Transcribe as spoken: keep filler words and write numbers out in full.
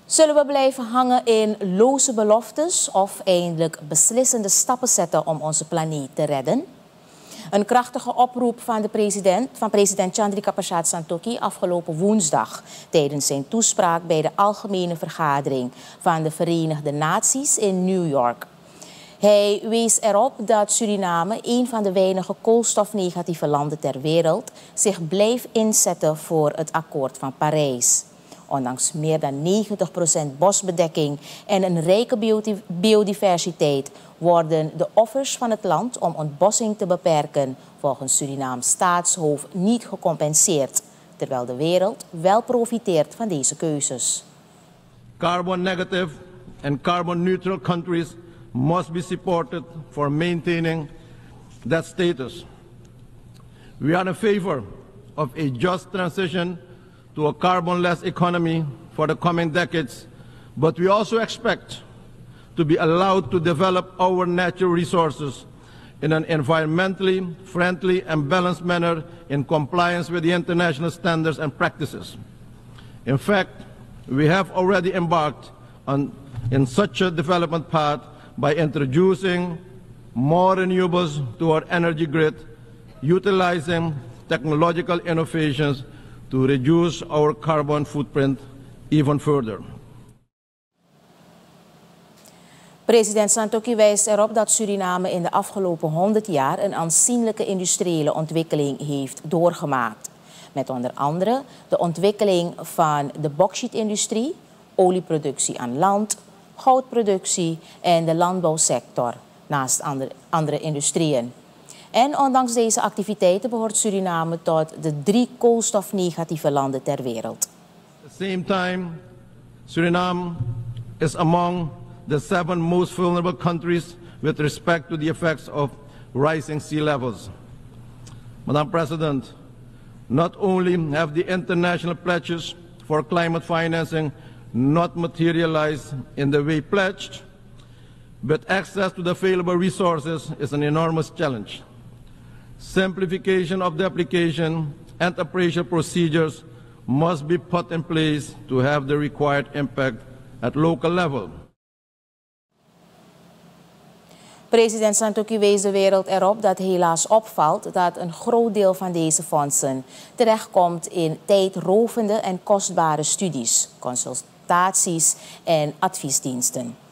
Zullen we blijven hangen in loze beloftes of eindelijk beslissende stappen zetten om onze planeet te redden? Een krachtige oproep van, de president, van president Chandrika Prasad Santokhi afgelopen woensdag tijdens zijn toespraak bij de Algemene Vergadering van de Verenigde Naties in New York. Hij wees erop dat Suriname, een van de weinige koolstofnegatieve landen ter wereld, zich blijft inzetten voor het akkoord van Parijs. Ondanks meer dan negentig procent bosbedekking en een rijke biodiversiteit worden de offers van het land om ontbossing te beperken volgens Surinaams staatshoofd niet gecompenseerd, terwijl de wereld wel profiteert van deze keuzes. Carbon negative and carbon neutral countries must be supported for maintaining that status. We are in favor of a just transition to a carbon-less economy for the coming decades, but we also expect to be allowed to develop our natural resources in an environmentally friendly and balanced manner in compliance with the international standards and practices. In fact, we have already embarked on in such a development path by introducing more renewables to our energy grid, utilizing technological innovations to reduce our carbon footprint even further. President Santokhi wijst erop dat Suriname in de afgelopen honderd jaar een aanzienlijke industriële ontwikkeling heeft doorgemaakt. Met onder andere de ontwikkeling van de bauxietindustrie, olieproductie aan land, goudproductie en de landbouwsector, naast andere, andere industrieën. En ondanks deze activiteiten behoort Suriname tot de drie koolstofnegatieve landen ter wereld. At the same time, Suriname is among the seven most vulnerable countries with respect to the effects of rising sea levels. Madam President, not only have the international pledges for climate financing not materialized in the way pledged, but access to the available resources is an enormous challenge. Simplification of the application and operational procedures must be put in place to have the required impact at local level. President Santokhi wees de wereld erop dat helaas opvalt dat een groot deel van deze fondsen terechtkomt in tijdrovende en kostbare studies, consultaties en adviesdiensten.